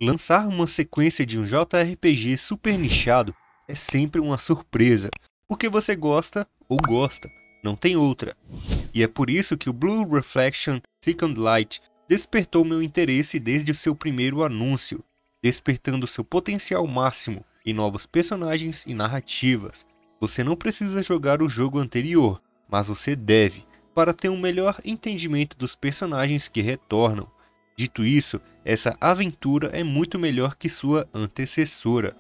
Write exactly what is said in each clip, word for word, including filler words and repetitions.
Lançar uma sequência de um J R P G super nichado é sempre uma surpresa, porque você gosta ou gosta, não tem outra. E é por isso que o Blue Reflection Second Light despertou meu interesse desde o seu primeiro anúncio, despertando seu potencial máximo em novos personagens e narrativas. Você não precisa jogar o jogo anterior, mas você deve, para ter um melhor entendimento dos personagens que retornam. Dito isso, essa aventura é muito melhor que sua antecessora.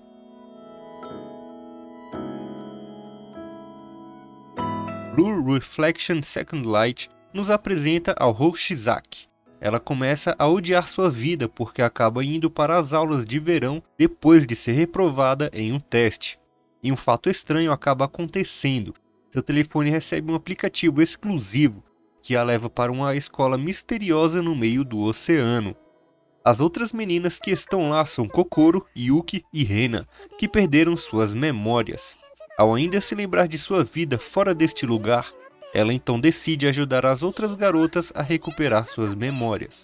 Blue Reflection Second Light nos apresenta a Hoshizaki. Ela começa a odiar sua vida porque acaba indo para as aulas de verão depois de ser reprovada em um teste. E um fato estranho acaba acontecendo. Seu telefone recebe um aplicativo exclusivo que a leva para uma escola misteriosa no meio do oceano. As outras meninas que estão lá são Kokoro, Yuki e Rena, que perderam suas memórias. Ao ainda se lembrar de sua vida fora deste lugar, ela então decide ajudar as outras garotas a recuperar suas memórias.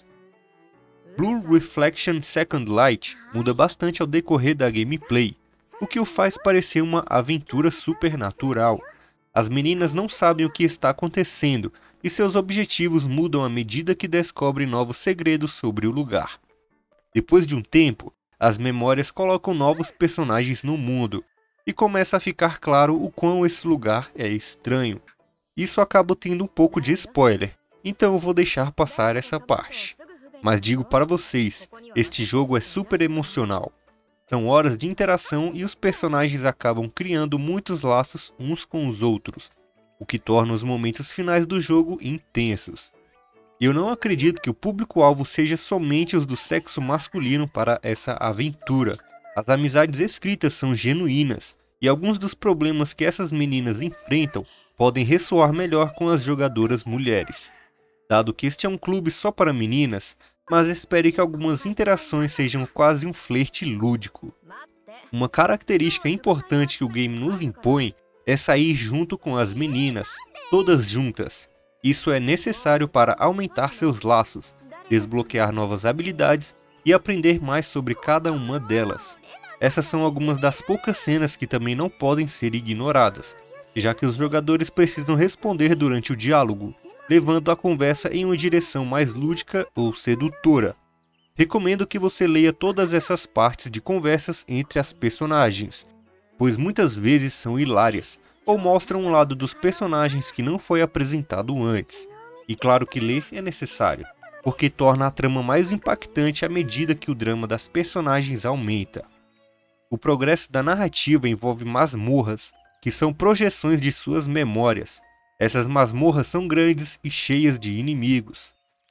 Blue Reflection Second Light muda bastante ao decorrer da gameplay, o que o faz parecer uma aventura supernatural. As meninas não sabem o que está acontecendo, e seus objetivos mudam à medida que descobrem novos segredos sobre o lugar. Depois de um tempo, as memórias colocam novos personagens no mundo, e começa a ficar claro o quão esse lugar é estranho. Isso acaba tendo um pouco de spoiler, então eu vou deixar passar essa parte. Mas digo para vocês, este jogo é super emocional. São horas de interação e os personagens acabam criando muitos laços uns com os outros, o que torna os momentos finais do jogo intensos. E eu não acredito que o público-alvo seja somente os do sexo masculino para essa aventura. As amizades escritas são genuínas, e alguns dos problemas que essas meninas enfrentam podem ressoar melhor com as jogadoras mulheres. Dado que este é um clube só para meninas, mas espere que algumas interações sejam quase um flerte lúdico. Uma característica importante que o game nos impõe é sair junto com as meninas, todas juntas. Isso é necessário para aumentar seus laços, desbloquear novas habilidades e aprender mais sobre cada uma delas. Essas são algumas das poucas cenas que também não podem ser ignoradas, já que os jogadores precisam responder durante o diálogo, levando a conversa em uma direção mais lúdica ou sedutora. Recomendo que você leia todas essas partes de conversas entre as personagens, pois muitas vezes são hilárias, ou mostram um lado dos personagens que não foi apresentado antes. E claro que ler é necessário, porque torna a trama mais impactante à medida que o drama das personagens aumenta. O progresso da narrativa envolve masmorras, que são projeções de suas memórias. Essas masmorras são grandes e cheias de inimigos.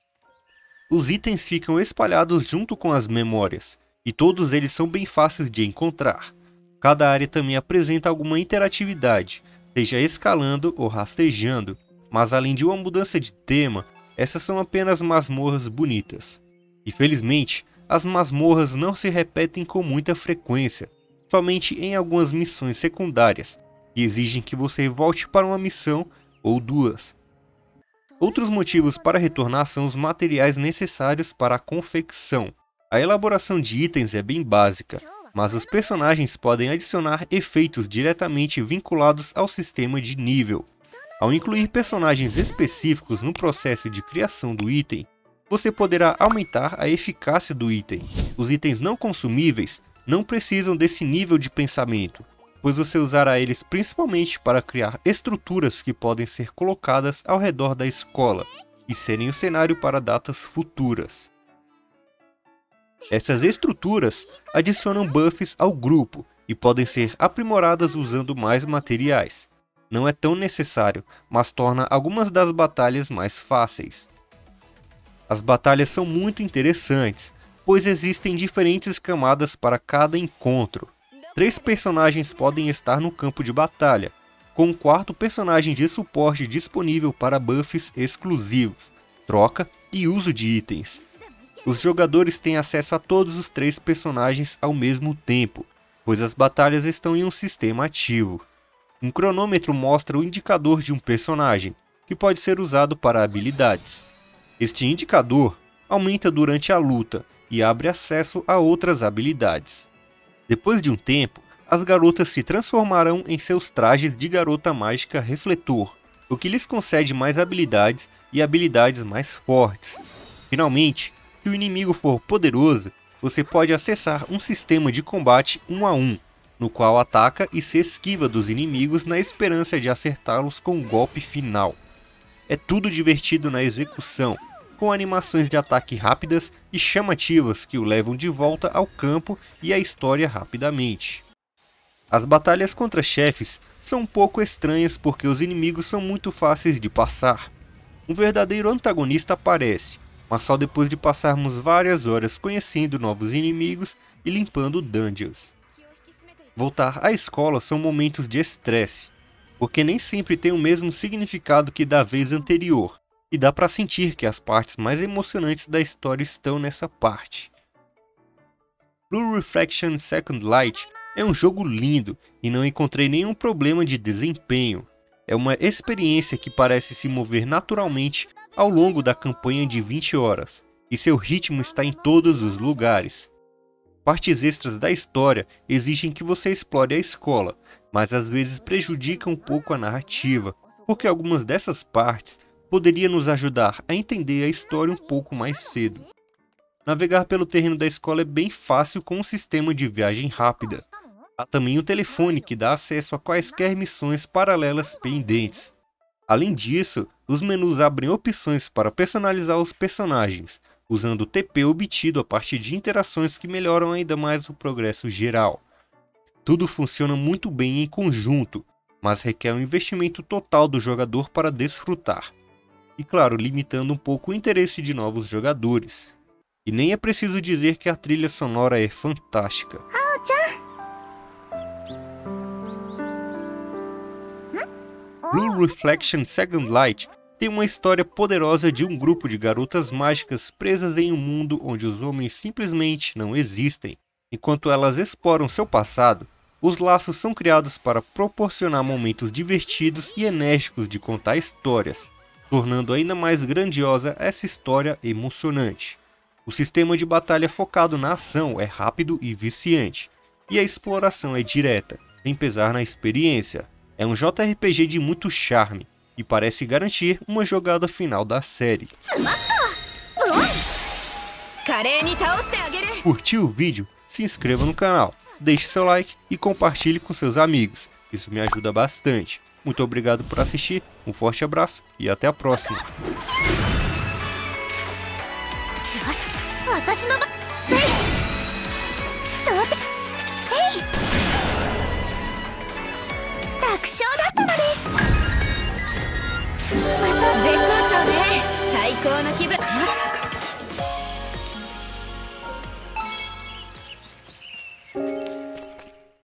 Os itens ficam espalhados junto com as memórias, e todos eles são bem fáceis de encontrar. Cada área também apresenta alguma interatividade, seja escalando ou rastejando, mas além de uma mudança de tema, essas são apenas masmorras bonitas. E felizmente, as masmorras não se repetem com muita frequência, somente em algumas missões secundárias, que exigem que você volte para uma missão ou duas. Outros motivos para retornar são os materiais necessários para a confecção. A elaboração de itens é bem básica, mas os personagens podem adicionar efeitos diretamente vinculados ao sistema de nível. Ao incluir personagens específicos no processo de criação do item, você poderá aumentar a eficácia do item. Os itens não consumíveis não precisam desse nível de pensamento, pois você usará eles principalmente para criar estruturas que podem ser colocadas ao redor da escola e serem o cenário para datas futuras. Essas estruturas adicionam buffs ao grupo e podem ser aprimoradas usando mais materiais. Não é tão necessário, mas torna algumas das batalhas mais fáceis. As batalhas são muito interessantes, pois existem diferentes camadas para cada encontro. Três personagens podem estar no campo de batalha, com um quarto personagem de suporte disponível para buffs exclusivos, troca e uso de itens. Os jogadores têm acesso a todos os três personagens ao mesmo tempo, pois as batalhas estão em um sistema ativo. Um cronômetro mostra o indicador de um personagem, que pode ser usado para habilidades. Este indicador aumenta durante a luta e abre acesso a outras habilidades. Depois de um tempo, as garotas se transformarão em seus trajes de garota mágica refletor, o que lhes concede mais habilidades e habilidades mais fortes. Finalmente, se o inimigo for poderoso, você pode acessar um sistema de combate um a um, no qual ataca e se esquiva dos inimigos na esperança de acertá-los com o golpe final. É tudo divertido na execução, com animações de ataque rápidas e chamativas que o levam de volta ao campo e à história rapidamente. As batalhas contra chefes são um pouco estranhas porque os inimigos são muito fáceis de passar. Um verdadeiro antagonista aparece, mas só depois de passarmos várias horas conhecendo novos inimigos e limpando dungeons. Voltar à escola são momentos de estresse, porque nem sempre tem o mesmo significado que da vez anterior, e dá pra sentir que as partes mais emocionantes da história estão nessa parte. Blue Reflection Second Light é um jogo lindo e não encontrei nenhum problema de desempenho. É uma experiência que parece se mover naturalmente ao longo da campanha de vinte horas, e seu ritmo está em todos os lugares. Partes extras da história exigem que você explore a escola, mas às vezes prejudicam um pouco a narrativa, porque algumas dessas partes poderiam nos ajudar a entender a história um pouco mais cedo. Navegar pelo terreno da escola é bem fácil com um sistema de viagem rápida. Há também o telefone que dá acesso a quaisquer missões paralelas pendentes. Além disso, os menus abrem opções para personalizar os personagens, usando o T P obtido a partir de interações que melhoram ainda mais o progresso geral. Tudo funciona muito bem em conjunto, mas requer um investimento total do jogador para desfrutar. E claro, limitando um pouco o interesse de novos jogadores. E nem é preciso dizer que a trilha sonora é fantástica. Blue Reflection Second Light tem uma história poderosa de um grupo de garotas mágicas presas em um mundo onde os homens simplesmente não existem. Enquanto elas exploram seu passado, os laços são criados para proporcionar momentos divertidos e enérgicos de contar histórias, tornando ainda mais grandiosa essa história emocionante. O sistema de batalha focado na ação é rápido e viciante, e a exploração é direta, sem pesar na experiência. É um J R P G de muito charme, e parece garantir uma jogada final da série. Curtiu o vídeo? Se inscreva no canal, deixe seu like e compartilhe com seus amigos, isso me ajuda bastante. Muito obrigado por assistir, um forte abraço e até a próxima.